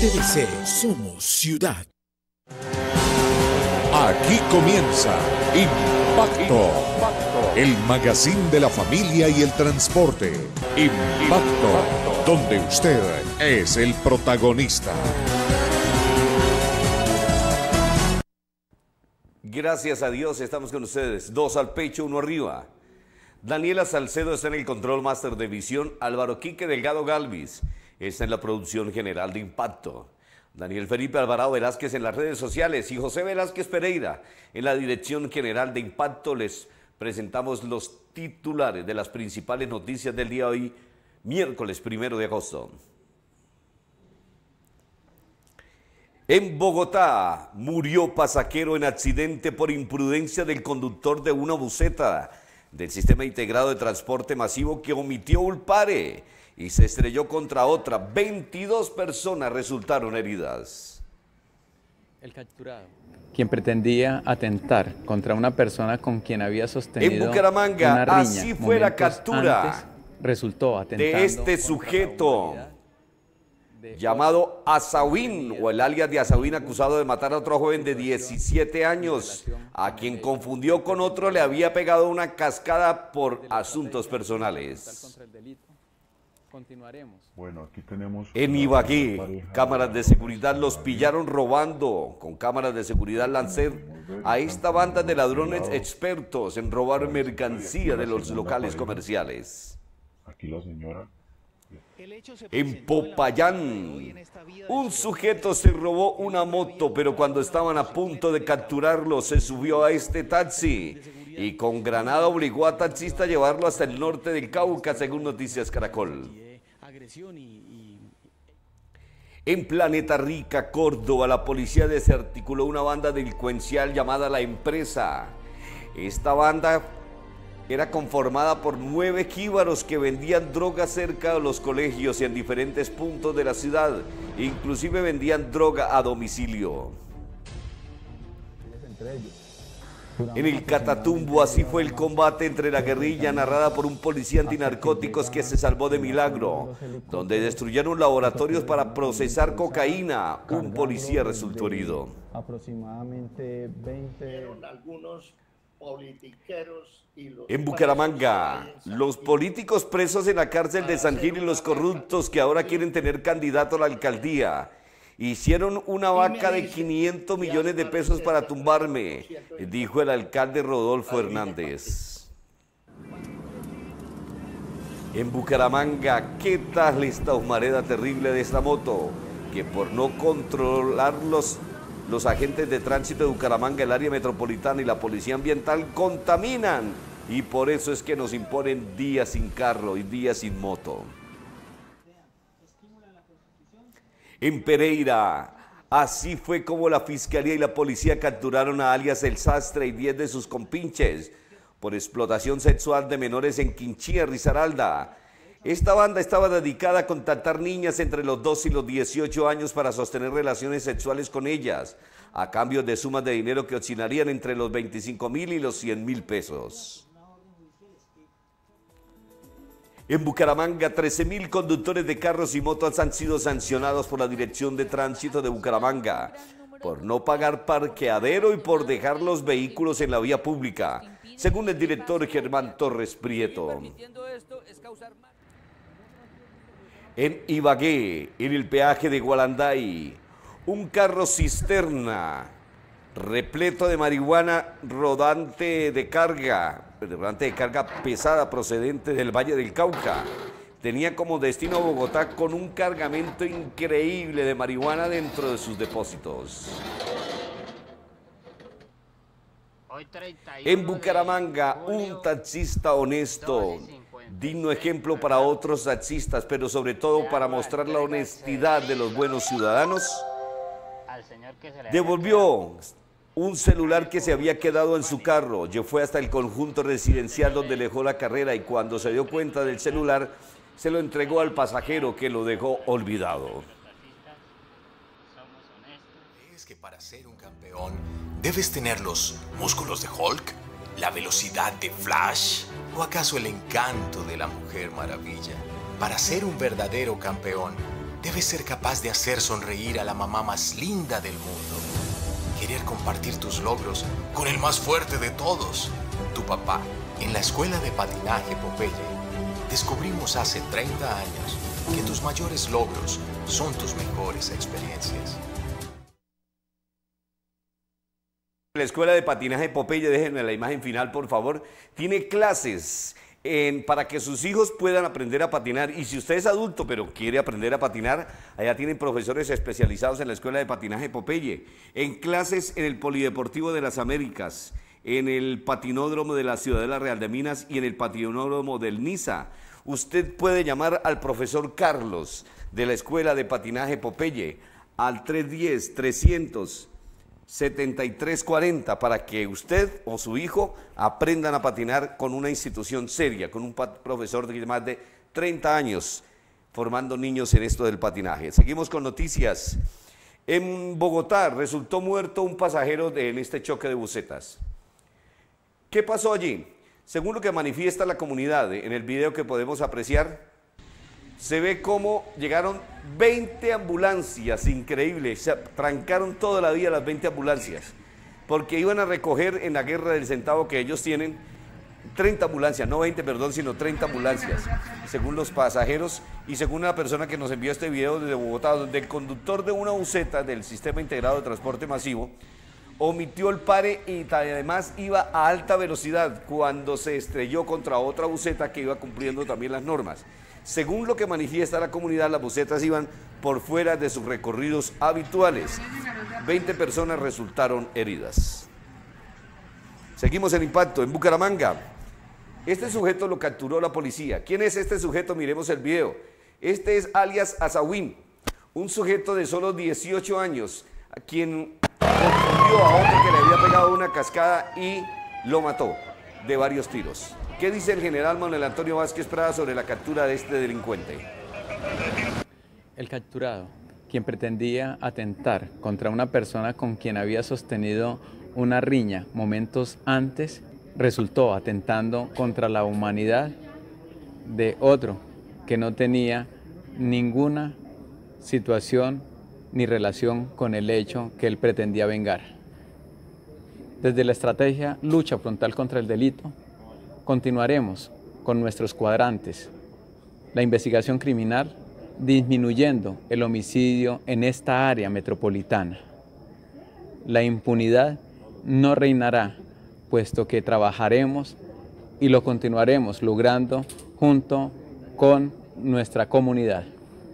TVC Somos Ciudad. Aquí comienza Impacto, el magazine de la familia y el transporte. Impacto, donde usted es el protagonista. Gracias a Dios estamos con ustedes. 2 al pecho, 1 arriba. Daniela Salcedo está en el control máster de visión. Álvaro Quique Delgado Galvis está en la producción general de Impacto. Daniel Felipe Alvarado Velázquez en las redes sociales y José Velázquez Pereira en la dirección general de Impacto. Les presentamos los titulares de las principales noticias del día de hoy, miércoles 1 de agosto. En Bogotá murió pasajero en accidente por imprudencia del conductor de una buseta del Sistema Integrado de Transporte Masivo que omitió un pare y se estrelló contra otra. 22 personas resultaron heridas. El capturado, quien pretendía atentar contra una persona con quien había sostenido en Bucaramanga, una riña, así fue la captura resultó atentando de este sujeto llamado Azahuín, o el alias de Azahuín, acusado de matar a otro joven de 17 años, a quien confundió con otro, le había pegado una cascada por asuntos personales. Bueno, aquí tenemos en Ibagué, cámaras de seguridad los pillaron robando con cámaras de seguridad Lancer a esta banda de ladrones expertos en robar mercancía de los locales comerciales. Aquí la señora. En Popayán, un sujeto se robó una moto, pero cuando estaban a punto de capturarlo, se subió a este taxi y con granada obligó a taxista a llevarlo hasta el norte del Cauca, según Noticias Caracol. En Planeta Rica, Córdoba, la policía desarticuló una banda delincuencial llamada La Empresa. Esta banda era conformada por 9 jíbaros que vendían droga cerca de los colegios y en diferentes puntos de la ciudad. Inclusive vendían droga a domicilio. En el Catatumbo, así fue el combate entre la guerrilla narrada por un policía antinarcóticos que se salvó de milagro, donde destruyeron laboratorios para procesar cocaína. Un policía resultó herido. Aproximadamente 20... algunos politiqueros y los... En Bucaramanga, los políticos presos en la cárcel de San Gil y los corruptos que ahora quieren tener candidato a la alcaldía hicieron una vaca de 500 millones de pesos para tumbarme, dijo el alcalde Rodolfo Hernández. En Bucaramanga, ¿qué tal esta humareda terrible de esta moto? Que por no controlar los agentes de tránsito de Bucaramanga, el área metropolitana y la policía ambiental contaminan, y por eso es que nos imponen días sin carro y días sin moto. En Pereira, así fue como la fiscalía y la policía capturaron a alias El Sastre y 10 de sus compinches por explotación sexual de menores en Quinchía, Risaralda. Esta banda estaba dedicada a contactar niñas entre los 12 y los 18 años para sostener relaciones sexuales con ellas, a cambio de sumas de dinero que oscilarían entre los 25.000 y los 100.000 pesos. En Bucaramanga, 13.000 conductores de carros y motos han sido sancionados por la Dirección de Tránsito de Bucaramanga por no pagar parqueadero y por dejar los vehículos en la vía pública, según el director Germán Torres Prieto. En Ibagué, en el peaje de Gualanday, un carro cisterna repleto de marihuana rodante de carga pesada procedente del Valle del Cauca, tenía como destino Bogotá con un cargamento increíble de marihuana dentro de sus depósitos. En Bucaramanga, un taxista honesto, digno ejemplo para otros taxistas, pero sobre todo para mostrar la honestidad de los buenos ciudadanos, devolvió un celular que se había quedado en su carro. Fue hasta el conjunto residencial donde dejó la carrera y cuando se dio cuenta del celular, se lo entregó al pasajero que lo dejó olvidado. ¿Crees que para ser un campeón debes tener los músculos de Hulk, la velocidad de Flash o acaso el encanto de la Mujer Maravilla? Para ser un verdadero campeón, Debes ser capaz de hacer sonreír a la mamá más linda del mundo. Querer compartir tus logros con el más fuerte de todos, tu papá. En la escuela de patinaje Popeye, descubrimos hace 30 años que tus mayores logros son tus mejores experiencias. La escuela de patinaje Popeye, déjenme la imagen final por favor, tiene clases para que sus hijos puedan aprender a patinar, y si usted es adulto pero quiere aprender a patinar, allá tienen profesores especializados en la escuela de patinaje Popeye, en clases en el Polideportivo de las Américas, en el patinódromo de la Ciudadela Real de Minas y en el patinódromo del Niza. Usted puede llamar al profesor Carlos de la escuela de patinaje Popeye al 310-300-7340 para que usted o su hijo aprendan a patinar con una institución seria, con un profesor de más de 30 años formando niños en esto del patinaje. Seguimos con noticias. En Bogotá resultó muerto un pasajero en este choque de busetas. ¿Qué pasó allí? Según lo que manifiesta la comunidad en el video que podemos apreciar, se ve cómo llegaron 20 ambulancias, increíble, se trancaron toda la vía las 20 ambulancias, porque iban a recoger en la guerra del centavo que ellos tienen 30 ambulancias, no 20, perdón, sino 30 ambulancias, según los pasajeros y según la persona que nos envió este video desde Bogotá, donde el conductor de una buseta del Sistema Integrado de Transporte Masivo omitió el pare y además iba a alta velocidad cuando se estrelló contra otra buseta que iba cumpliendo también las normas. Según lo que manifiesta la comunidad, las busetas iban por fuera de sus recorridos habituales. 20 personas resultaron heridas. Seguimos el impacto en Bucaramanga. Este sujeto lo capturó la policía. ¿Quién es este sujeto? Miremos el video. Este es alias Azawin, un sujeto de solo 18 años, a quien confundió a otro que le había pegado una cascada y lo mató de varios tiros. ¿Qué dice el general Manuel Antonio Vázquez Prada sobre la captura de este delincuente? El capturado, quien pretendía atentar contra una persona con quien había sostenido una riña momentos antes, resultó atentando contra la humanidad de otro que no tenía ninguna situación ni relación con el hecho que él pretendía vengar. Desde la estrategia lucha frontal contra el delito, continuaremos con nuestros cuadrantes, la investigación criminal, disminuyendo el homicidio en esta área metropolitana. La impunidad no reinará, puesto que trabajaremos y lo continuaremos logrando junto con nuestra comunidad.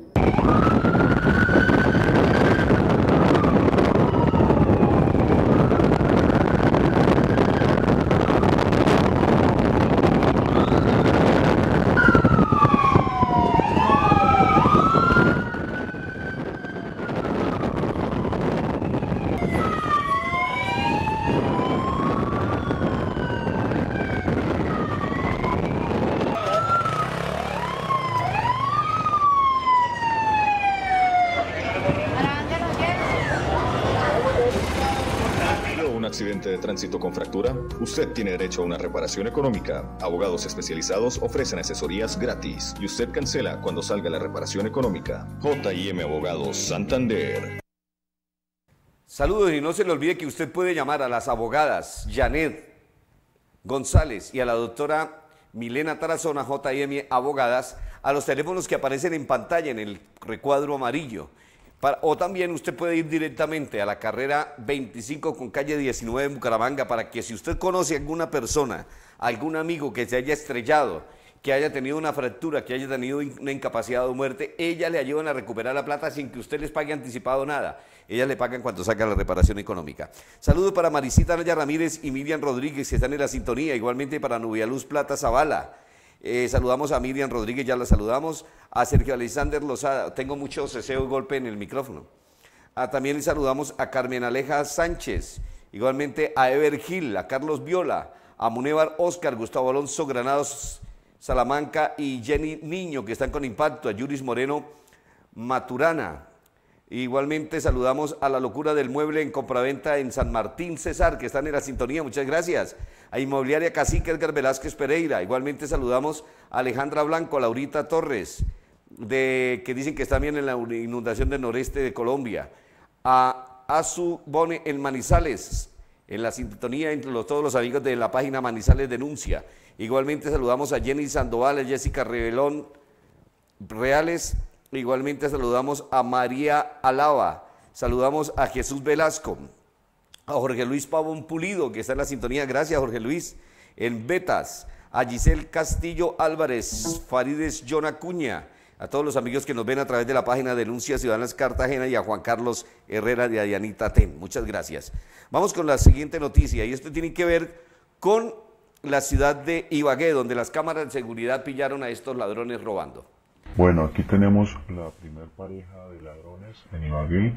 accidente de tránsito con fractura? Usted tiene derecho a una reparación económica. Abogados especializados ofrecen asesorías gratis y usted cancela cuando salga la reparación económica. J&M Abogados Santander. Saludos y no se le olvide que usted puede llamar a las abogadas Janet González y a la doctora Milena Tarazona, J&M Abogadas, a los teléfonos que aparecen en pantalla en el recuadro amarillo. O también usted puede ir directamente a la carrera 25 con calle 19 en Bucaramanga para que si usted conoce a alguna persona, algún amigo que se haya estrellado, que haya tenido una fractura, que haya tenido una incapacidad o muerte, ellas le ayudan a recuperar la plata sin que usted les pague anticipado nada. Ellas le pagan cuando saca la reparación económica. Saludos para Marisita Naya Ramírez y Miriam Rodríguez que están en la sintonía, igualmente para Nubia Luz Plata Zavala. Saludamos a Miriam Rodríguez, ya la saludamos, a Sergio Alexander Lozada, tengo mucho ceseo y golpe en el micrófono. También le saludamos a Carmen Aleja Sánchez, igualmente a Ever Gil, a Carlos Viola, a Munevar Oscar, Gustavo Alonso Granados Salamanca y Jenny Niño, que están con impacto, a Yuris Moreno Maturana. Igualmente saludamos a La Locura del Mueble en compraventa en San Martín Cesar, que están en la sintonía, muchas gracias. A Inmobiliaria Cacique Edgar Velázquez Pereira, igualmente saludamos a Alejandra Blanco, a Laurita Torres, que dicen que están bien en la inundación del noreste de Colombia. A Azu Bone en Manizales, en la sintonía entre todos los amigos de la página Manizales Denuncia. Igualmente saludamos a Jenny Sandoval, a Jessica Rebelón Reales. Igualmente saludamos a María Alaba. Saludamos a Jesús Velasco, a Jorge Luis Pavón Pulido, que está en la sintonía. Gracias, Jorge Luis. En Betas, a Giselle Castillo Álvarez, Farides John Acuña, a todos los amigos que nos ven a través de la página Denuncias Ciudadanas Cartagena y a Juan Carlos Herrera de Adianita Ten. Muchas gracias. Vamos con la siguiente noticia, y esto tiene que ver con la ciudad de Ibagué, donde las cámaras de seguridad pillaron a estos ladrones robando. Bueno, aquí tenemos la primer pareja de ladrones en Ibagué.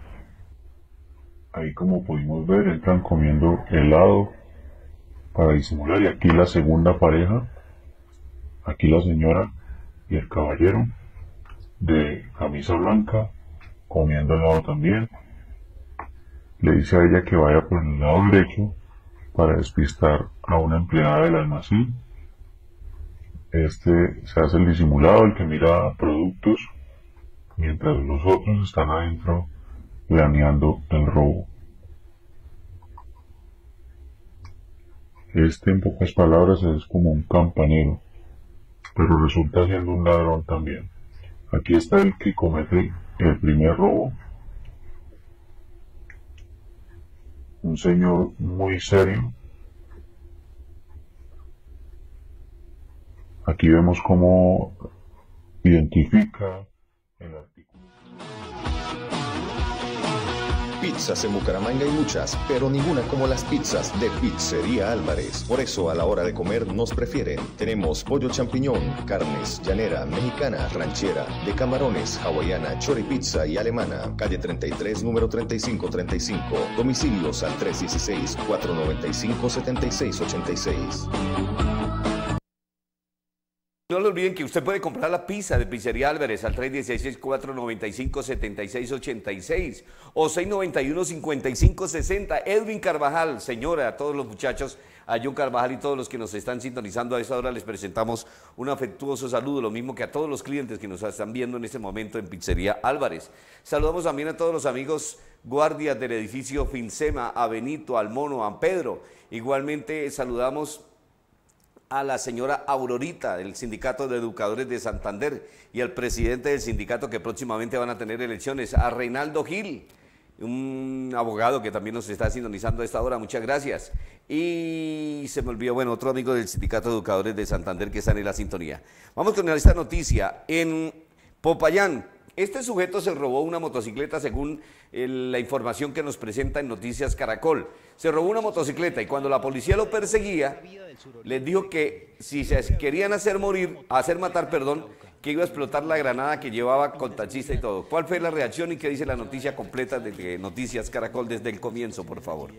Ahí, como pudimos ver, entran comiendo helado para disimular. Y aquí la segunda pareja, aquí la señora y el caballero de camisa blanca comiendo helado también. Le dice a ella que vaya por el lado derecho para despistar a una empleada del almacén. Este se hace el disimulado, el que mira productos, mientras los otros están adentro planeando el robo. Este, en pocas palabras, es como un campanero, pero resulta siendo un ladrón también. Aquí está el que comete el primer robo. Un señor muy serio. Aquí vemos cómo identifica el artículo. Pizzas en Bucaramanga hay muchas, pero ninguna como las pizzas de Pizzería Álvarez. Por eso a la hora de comer nos prefieren. Tenemos pollo champiñón, carnes, llanera, mexicana, ranchera, de camarones, hawaiana, choripizza y alemana. Calle 33, número 3535. Domicilios al 316-495-7686. No le olviden que usted puede comprar la pizza de Pizzería Álvarez al 316-495-7686 o 691-5560. Edwin Carvajal, señora, a todos los muchachos, a John Carvajal y todos los que nos están sintonizando a esta hora, les presentamos un afectuoso saludo, lo mismo que a todos los clientes que nos están viendo en este momento en Pizzería Álvarez. Saludamos también a todos los amigos guardias del edificio Finsema, a Benito, al Mono, a Pedro. Igualmente saludamos a la señora Aurorita del Sindicato de Educadores de Santander y al presidente del sindicato, que próximamente van a tener elecciones, a Reinaldo Gil, un abogado que también nos está sintonizando a esta hora. Muchas gracias. Y se me olvidó, bueno, otro amigo del Sindicato de Educadores de Santander que está en la sintonía. Vamos con esta noticia. En Popayán, este sujeto se robó una motocicleta, según la información que nos presenta en Noticias Caracol. Se robó una motocicleta y cuando la policía lo perseguía, les dijo que si se querían hacer matar, que iba a explotar la granada que llevaba con taxista y todo. ¿Cuál fue la reacción y qué dice la noticia completa de Noticias Caracol desde el comienzo, por favor?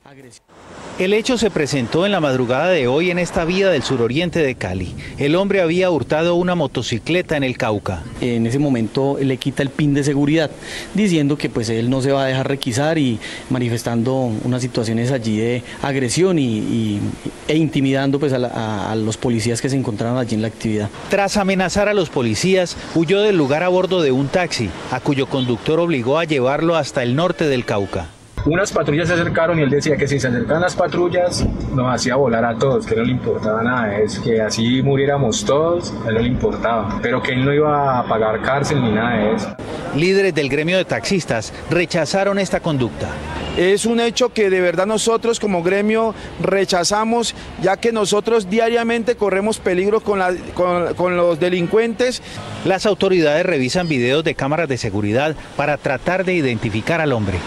El hecho se presentó en la madrugada de hoy en esta vía del suroriente de Cali. El hombre había hurtado una motocicleta en el Cauca. En ese momento le quita el pin de seguridad, diciendo que pues él no se va a dejar requisar y manifestando unas situaciones allí de agresión e intimidando pues a los policías que se encontraron allí en la actividad. Tras amenazar a los policías, huyó del lugar a bordo de un taxi, a cuyo conductor obligó a llevarlo hasta el norte del Cauca. Unas patrullas se acercaron y él decía que si se acercaban las patrullas nos hacía volar a todos, que no le importaba nada de eso, que así muriéramos todos, a él no le importaba, pero que él no iba a pagar cárcel ni nada de eso. Líderes del gremio de taxistas rechazaron esta conducta. Es un hecho que de verdad nosotros como gremio rechazamos, ya que nosotros diariamente corremos peligro con los delincuentes. Las autoridades revisan videos de cámaras de seguridad para tratar de identificar al hombre.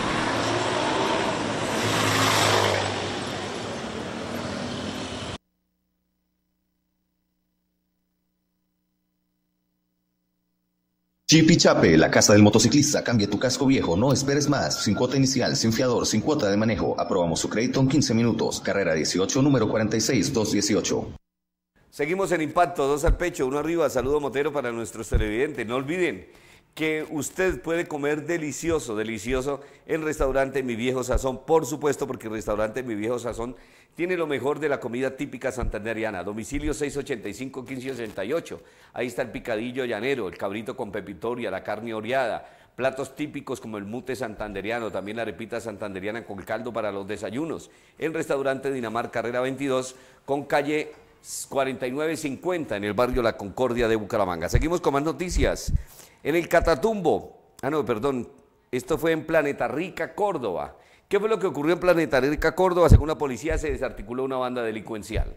Chipichape, la casa del motociclista. Cambia tu casco viejo, no esperes más. Sin cuota inicial, sin fiador, sin cuota de manejo. Aprobamos su crédito en 15 minutos. Carrera 18, número 46218. Seguimos en Impacto, 2 al pecho, 1 arriba. Saludo motero para nuestros televidentes. No olviden que usted puede comer delicioso, delicioso en Restaurante Mi Viejo Sazón, por supuesto, porque el Restaurante Mi Viejo Sazón tiene lo mejor de la comida típica santanderiana. Domicilio 685-1588. Ahí está el picadillo llanero, el cabrito con pepitoria, la carne oreada, platos típicos como el mute santanderiano, también la arepita santanderiana con caldo para los desayunos. En Restaurante Dinamar, carrera 22, con calle 4950, en el barrio La Concordia de Bucaramanga. Seguimos con más noticias. En el Catatumbo, esto fue en Planeta Rica, Córdoba. ¿Qué fue lo que ocurrió en Planeta Rica, Córdoba? Según la policía, se desarticuló una banda delincuencial.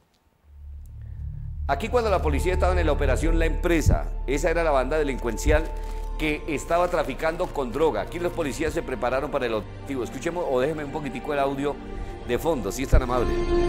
Aquí cuando la policía estaba en la operación La Empresa, esa era la banda delincuencial que estaba traficando con droga. Aquí los policías se prepararon para el objetivo. Escuchemos o déjenme un poquitico el audio de fondo, si es tan amable.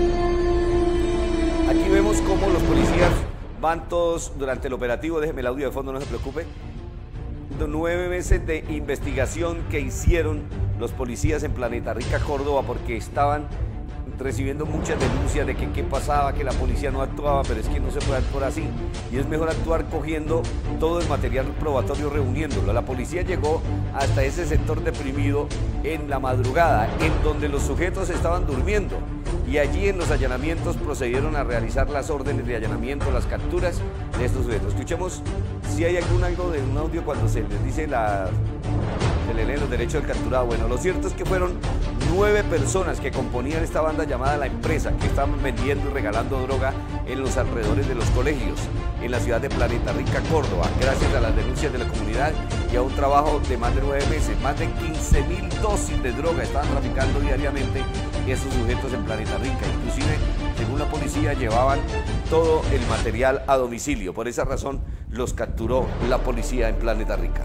Aquí vemos cómo los policías van todos durante el operativo. Déjenme el audio de fondo, no se preocupe. 9 meses de investigación que hicieron los policías en Planeta Rica, Córdoba, porque estaban recibiendo muchas denuncias de que qué pasaba, que la policía no actuaba, pero es que no se puede actuar así. Y es mejor actuar cogiendo todo el material probatorio, reuniéndolo. La policía llegó hasta ese sector deprimido en la madrugada, en donde los sujetos estaban durmiendo. Y allí en los allanamientos procedieron a realizar las órdenes de allanamiento, las capturas de estos sujetos. Escuchemos si hay algo de un audio cuando se les dice se le leen los derechos del capturado. Bueno, lo cierto es que fueron 9 personas que componían esta banda llamada La Empresa, que estaban vendiendo y regalando droga en los alrededores de los colegios, en la ciudad de Planeta Rica, Córdoba, gracias a las denuncias de la comunidad y a un trabajo de más de 9 meses. Más de 15.000 dosis de droga estaban traficando diariamente esos sujetos en Planeta Rica. Inclusive, según la policía, llevaban todo el material a domicilio. Por esa razón, los capturó la policía en Planeta Rica.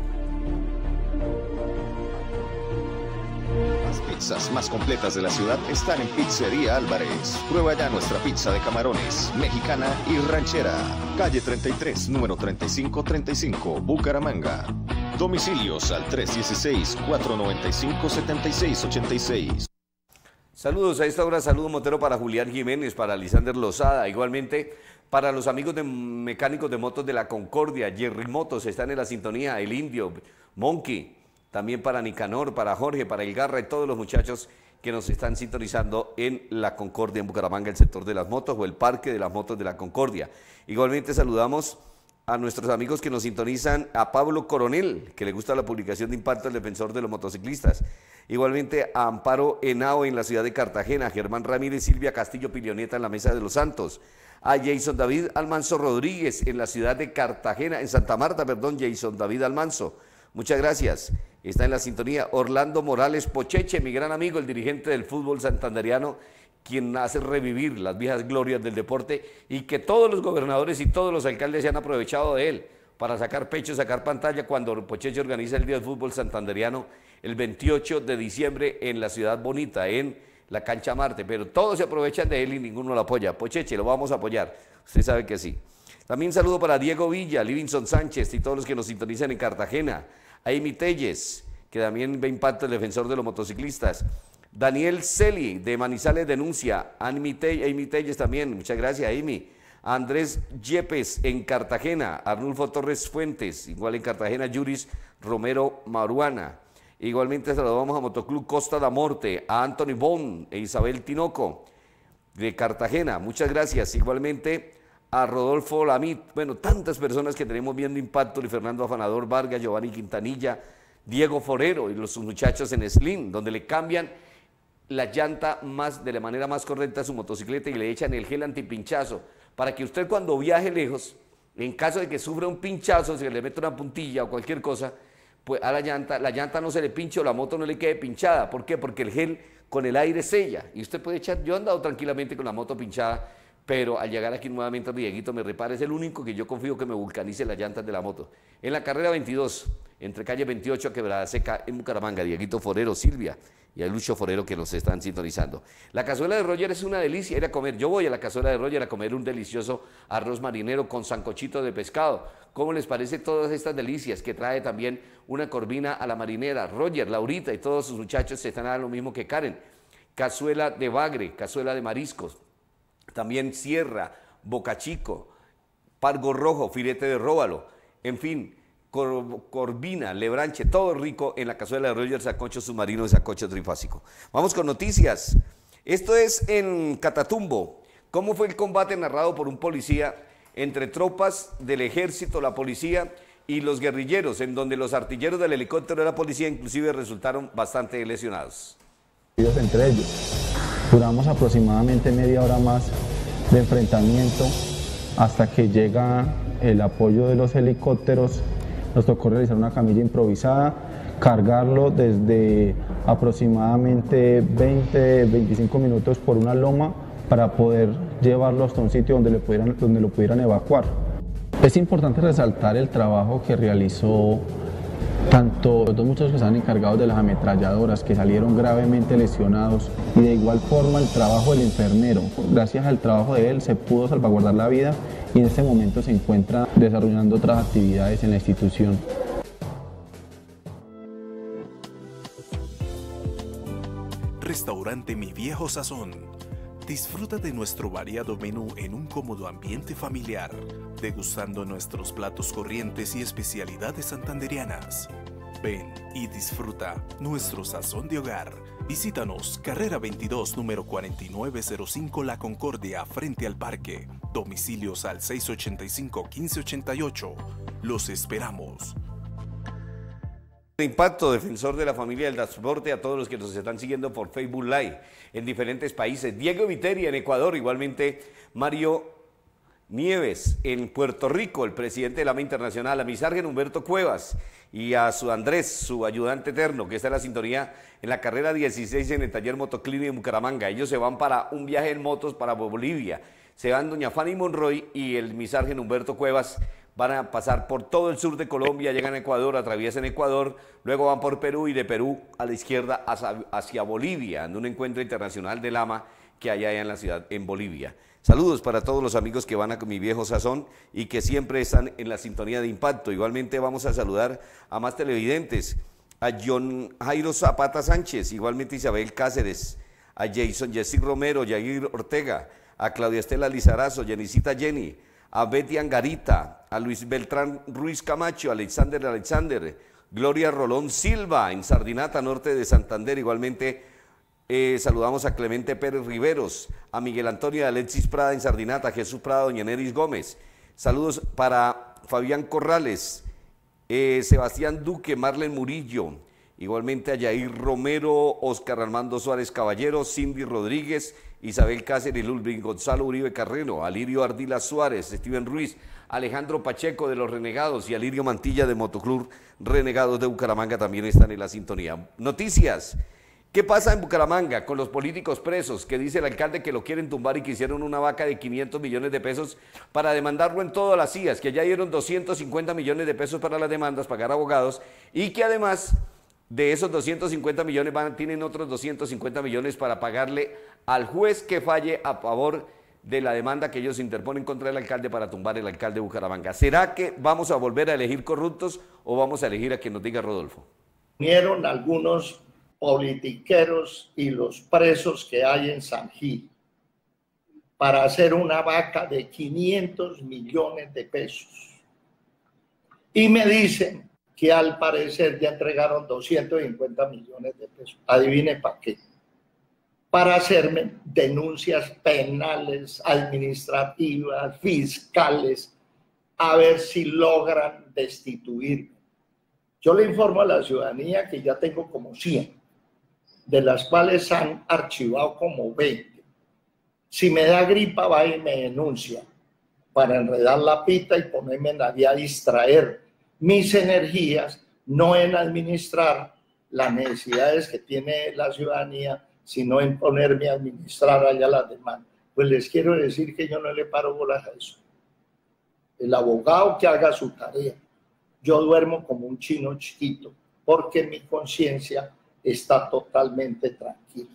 Las pizzas más completas de la ciudad están en Pizzería Álvarez. Prueba ya nuestra pizza de camarones, mexicana y ranchera. Calle 33, número 3535, Bucaramanga. Domicilios al 316-495-7686. Saludos a esta hora, saludo motero para Julián Jiménez, para Lisander Lozada, igualmente para los amigos de mecánicos de motos de la Concordia, Jerry Motos, están en la sintonía, el Indio, Monkey, también para Nicanor, para Jorge, para El Garra y todos los muchachos que nos están sintonizando en la Concordia, en Bucaramanga, el sector de las motos o el Parque de las Motos de la Concordia. Igualmente saludamos a nuestros amigos que nos sintonizan, a Pablo Coronel, que le gusta la publicación de Impacto, el defensor de los motociclistas. Igualmente a Amparo Henao en la ciudad de Cartagena, a Germán Ramírez, Silvia Castillo Pilioneta en la Mesa de los Santos, a Jason David Almanzo Rodríguez en la ciudad de Cartagena, en Santa Marta, perdón, Jason David Almanzo. Muchas gracias. Está en la sintonía Orlando Morales Pocheche, mi gran amigo, el dirigente del fútbol santanderiano, quien hace revivir las viejas glorias del deporte y que todos los gobernadores y todos los alcaldes se han aprovechado de él para sacar pecho, sacar pantalla cuando Pocheche organiza el Día del Fútbol Santanderiano el 28 de diciembre en la ciudad bonita, en la Cancha Marte, pero todos se aprovechan de él y ninguno lo apoya. Pocheche, lo vamos a apoyar, usted sabe que sí. También saludo para Diego Villa, Livingston Sánchez y todos los que nos sintonizan en Cartagena, a Amy Telles, que también ve Impacto, el defensor de los motociclistas, Daniel Celi, de Manizales Denuncia, Amy Telles también, muchas gracias Amy, Andrés Yepes en Cartagena, Arnulfo Torres Fuentes, igual en Cartagena, Yuris Romero Maruana. Igualmente saludamos a Motoclub Costa da Morte, a Anthony Bon e Isabel Tinoco de Cartagena, muchas gracias. Igualmente a Rodolfo Lamit, bueno, tantas personas que tenemos viendo Impacto, y Fernando Afanador Vargas, Giovanni Quintanilla, Diego Forero y los muchachos en Slim, donde le cambian la llanta de la manera más correcta a su motocicleta y le echan el gel antipinchazo, para que usted cuando viaje lejos, en caso de que sufra un pinchazo, si le mete una puntilla o cualquier cosa, pues a la llanta no se le pinche o la moto no le quede pinchada. ¿Por qué? Porque el gel con el aire sella y usted puede echar. Yo he andado tranquilamente con la moto pinchada, pero al llegar aquí nuevamente a Dieguito me repara, es el único que yo confío que me vulcanice las llantas de la moto. En la carrera 22, entre calle 28 a Quebrada Seca en Bucaramanga, Dieguito Forero, Silvia y a Lucho Forero que nos están sintonizando. La cazuela de Roger es una delicia ir a comer. Yo voy a la cazuela de Roger a comer un delicioso arroz marinero con sancochito de pescado. ¿Cómo les parece todas estas delicias que trae también una corvina a la marinera? Roger, Laurita y todos sus muchachos se están a lo mismo que Karen. Cazuela de bagre, cazuela de mariscos, también sierra, bocachico, pargo rojo, filete de róbalo, en fin, corvina, lebranche, todo rico en la cazuela de arroyo, el sancocho submarino, el sancocho trifásico. Vamos con noticias. Esto es en Catatumbo. ¿Cómo fue el combate narrado por un policía entre tropas del ejército, la policía y los guerrilleros, en donde los artilleros del helicóptero de la policía inclusive resultaron bastante lesionados? Entre ellos. Duramos aproximadamente media hora más de enfrentamiento hasta que llega el apoyo de los helicópteros. Nos tocó realizar una camilla improvisada, cargarlo desde aproximadamente 20-25 minutos por una loma para poder llevarlo hasta un sitio donde lo pudieran evacuar. Es importante resaltar el trabajo que realizó tanto los dos muchachos que estaban encargados de las ametralladoras, que salieron gravemente lesionados, y de igual forma el trabajo del enfermero. Gracias al trabajo de él se pudo salvaguardar la vida y en este momento se encuentra desarrollando otras actividades en la institución. Restaurante Mi Viejo Sazón. Disfruta de nuestro variado menú en un cómodo ambiente familiar, degustando nuestros platos corrientes y especialidades santanderianas. Ven y disfruta nuestro sazón de hogar. Visítanos, carrera 22, número 4905 La Concordia, frente al parque. Domicilios al 685-1588. Los esperamos. Impacto, defensor de la familia del transporte, a todos los que nos están siguiendo por Facebook Live en diferentes países. Diego Viteri en Ecuador, igualmente Mario Nieves en Puerto Rico, el presidente de la AMA Internacional, a mi sargento Humberto Cuevas y a su Andrés, su ayudante eterno, que está en la sintonía en la carrera 16 en el taller Motoclinic en Bucaramanga. Ellos se van para un viaje en motos para Bolivia. Se van doña Fanny Monroy y el mi sargento Humberto Cuevas. Van a pasar por todo el sur de Colombia, llegan a Ecuador, atraviesan Ecuador, luego van por Perú y de Perú a la izquierda hacia Bolivia, en un encuentro internacional del AMA que hay allá en la ciudad, en Bolivia. Saludos para todos los amigos que van a Mi Viejo Sazón y que siempre están en la sintonía de Impacto. Igualmente vamos a saludar a más televidentes, a John Jairo Zapata Sánchez, igualmente Isabel Cáceres, a Jason Jessy Romero, Yair Ortega, a Claudia Estela Lizarazo, Jenicita Jenny, a Betty Angarita, a Luis Beltrán Ruiz Camacho, a Alexander, Gloria Rolón Silva en Sardinata, norte de Santander. Igualmente saludamos a Clemente Pérez Riveros, a Miguel Antonio y Alexis Prada en Sardinata, a Jesús Prada, doña Neris Gómez. Saludos para Fabián Corrales, Sebastián Duque, Marlen Murillo, igualmente a Yair Romero, Oscar Armando Suárez Caballero, Cindy Rodríguez, Isabel Cáceres, Ludwig Gonzalo Uribe Carreno, Alirio Ardila Suárez, Steven Ruiz, Alejandro Pacheco de los Renegados y Alirio Mantilla de Motoclub Renegados de Bucaramanga también están en la sintonía. Noticias. ¿Qué pasa en Bucaramanga con los políticos presos? Que dice el alcalde que lo quieren tumbar y que hicieron una vaca de 500 millones de pesos para demandarlo en todas las CIAs, que ya dieron 250 millones de pesos para las demandas, pagar abogados, y que además de esos 250 millones tienen otros 250 millones para pagarle al juez que falle a favor de la demanda que ellos interponen contra el alcalde para tumbar el alcalde de Bucaramanga. ¿Será que vamos a volver a elegir corruptos o vamos a elegir a quien nos diga Rodolfo? Unieron algunos politiqueros y los presos que hay en San Gil para hacer una vaca de 500 millones de pesos. Y me dicen que al parecer ya entregaron 250 millones de pesos. Adivine para qué. Para hacerme denuncias penales, administrativas, fiscales, a ver si logran destituirme. Yo le informo a la ciudadanía que ya tengo como 100, de las cuales han archivado como 20. Si me da gripa, va y me denuncia para enredar la pita y ponerme a distraer mis energías, no en administrar las necesidades que tiene la ciudadanía, sino en ponerme a administrar allá las demandas. Pues les quiero decir que yo no le paro bolas a eso. El abogado que haga su tarea. Yo duermo como un chino chiquito, porque mi conciencia está totalmente tranquila.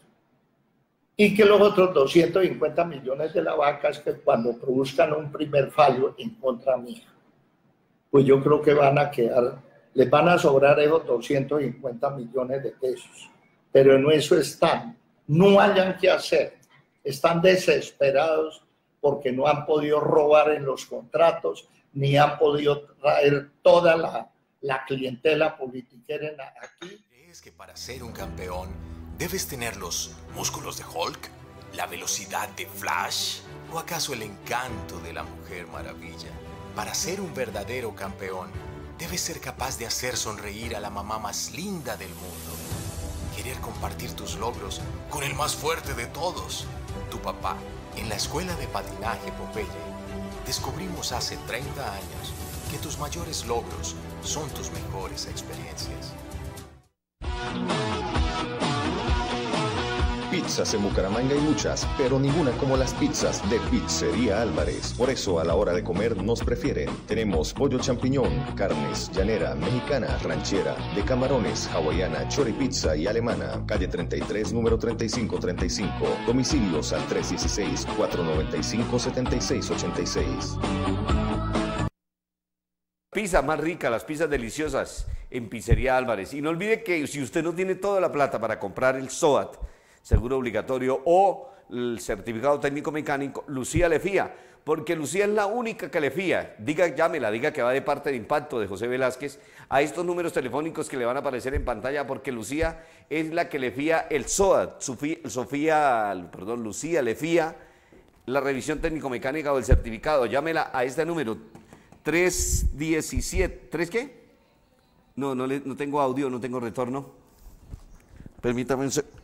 Y que los otros 250 millones de la vaca es que cuando produzcan un primer fallo en contra mía, pues yo creo que van a quedar, les van a sobrar esos 250 millones de pesos. Pero en eso están, no hayan que hacer, están desesperados porque no han podido robar en los contratos, ni han podido traer toda la clientela politiquera aquí. ¿Crees que para ser un campeón debes tener los músculos de Hulk, la velocidad de Flash o acaso el encanto de la Mujer Maravilla? Para ser un verdadero campeón debes ser capaz de hacer sonreír a la mamá más linda del mundo. Querer compartir tus logros con el más fuerte de todos, tu papá. En la escuela de patinaje Popeye, descubrimos hace 30 años que tus mayores logros son tus mejores experiencias. Pizzas en Bucaramanga hay muchas, pero ninguna como las pizzas de Pizzería Álvarez. Por eso a la hora de comer nos prefieren. Tenemos pollo champiñón, carnes, llanera, mexicana, ranchera, de camarones, hawaiana, choripizza y alemana. Calle 33, número 3535. Domicilios al 316-495-7686. Pizza más rica, las pizzas deliciosas en Pizzería Álvarez. Y no olvide que si usted no tiene toda la plata para comprar el SOAT, seguro obligatorio, o el certificado técnico mecánico, Lucía le fía, porque Lucía es la única que le fía. Llámela, diga que va de parte de Impacto de José Velázquez a estos números telefónicos que le van a aparecer en pantalla, porque Lucía es la que le fía el SOAT, Lucía le fía la revisión técnico mecánica o el certificado. Llámela a este número 317, ¿3 qué? No tengo audio, no tengo retorno. Permítame un segundo.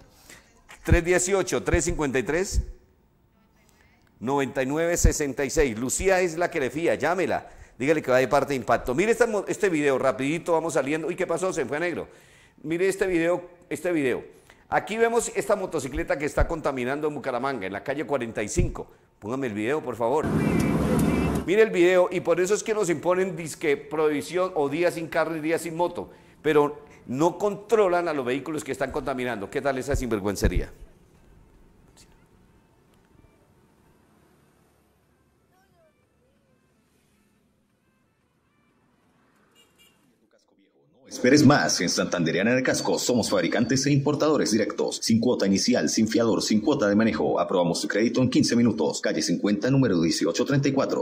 318-353-9966. Lucía es la que le fía, llámela, dígale que va de parte de Impacto. Mire este video, rapidito, vamos saliendo. Uy, ¿qué pasó? Se fue a negro. Mire este video. Aquí vemos esta motocicleta que está contaminando en Bucaramanga, en la calle 45. Póngame el video, por favor. Mire el video, y por eso es que nos imponen disque prohibición o días sin carro y días sin moto, pero no controlan a los vehículos que están contaminando. ¿Qué tal esa sinvergüencería? No esperes más. En Santandereana de Casco somos fabricantes e importadores directos. Sin cuota inicial, sin fiador, sin cuota de manejo. Aprobamos tu crédito en 15 minutos. Calle 50, número 1834.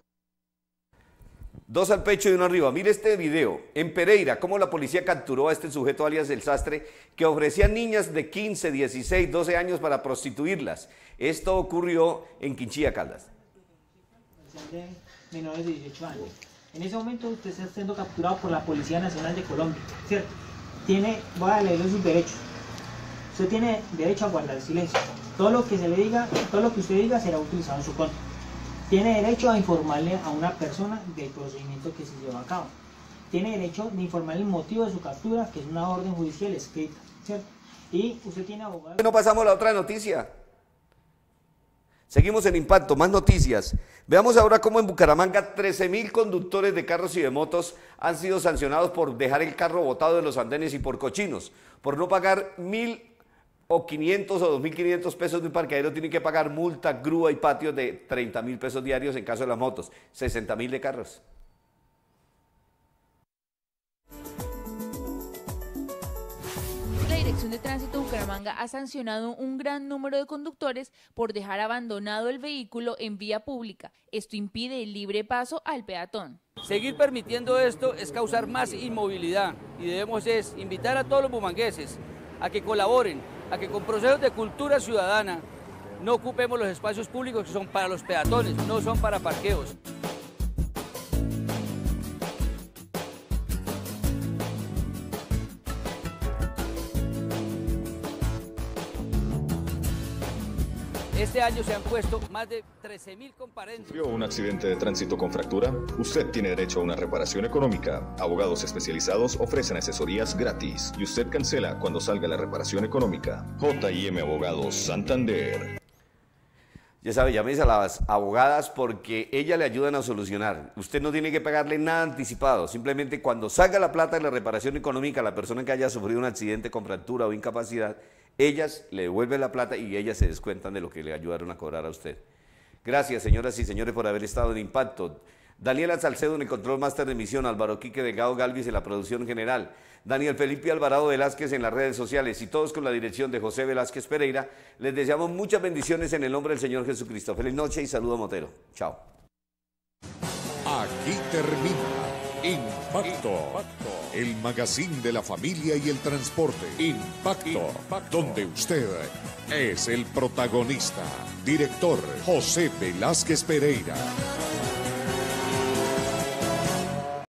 2 al pecho y 1 arriba. Mire este video. En Pereira, cómo la policía capturó a este sujeto alias El Sastre, que ofrecía niñas de 15, 16, 12 años para prostituirlas. Esto ocurrió en Quinchía, Caldas. De menores de 18 años. En ese momento usted está siendo capturado por la Policía Nacional de Colombia, ¿cierto? Voy a leerle sus derechos. Usted tiene derecho a guardar silencio. Todo lo que se le diga, todo lo que usted diga será utilizado en su contra. Tiene derecho a informarle a una persona del procedimiento que se lleva a cabo. Tiene derecho de informar el motivo de su captura, que es una orden judicial escrita, ¿cierto? Y usted tiene abogado. No pasamos a la otra noticia. Seguimos en Impacto, más noticias. Veamos ahora cómo en Bucaramanga 13.000 conductores de carros y de motos han sido sancionados por dejar el carro botado en los andenes y por cochinos. Por no pagar 1.000 o 500 o 2.500 pesos de un parqueadero, tienen que pagar multa, grúa y patios de 30.000 pesos diarios en caso de las motos, 60.000 de carros. La Dirección de Tránsito de Bucaramanga ha sancionado un gran número de conductores por dejar abandonado el vehículo en vía pública. Esto impide el libre paso al peatón. Seguir permitiendo esto es causar más inmovilidad y debemos invitar a todos los bumangueses a que colaboren, a que con procesos de cultura ciudadana no ocupemos los espacios públicos que son para los peatones, no son para parqueos. Este año se han puesto más de 13.000 comparendos. ¿Sufrió un accidente de tránsito con fractura? Usted tiene derecho a una reparación económica. Abogados especializados ofrecen asesorías gratis y usted cancela cuando salga la reparación económica. J&M Abogados Santander. Ya sabe, llámese a las abogadas porque ellas le ayudan a solucionar. Usted no tiene que pagarle nada anticipado. Simplemente cuando salga la plata de la reparación económica a la persona que haya sufrido un accidente con fractura o incapacidad, ellas le devuelven la plata y ellas se descuentan de lo que le ayudaron a cobrar a usted. Gracias, señoras y señores, por haber estado en Impacto. Daniela Salcedo en el control máster de emisión, Álvaro Quique Delgado Galvis en la producción general, Daniel Felipe Alvarado Velázquez en las redes sociales y todos con la dirección de José Velázquez Pereira. Les deseamos muchas bendiciones en el nombre del Señor Jesucristo. Feliz noche y saludo Motero. Chao. Aquí termina Impacto. El magazine de la familia y el transporte. Impacto. Donde usted es el protagonista. Director José Velázquez Pereira.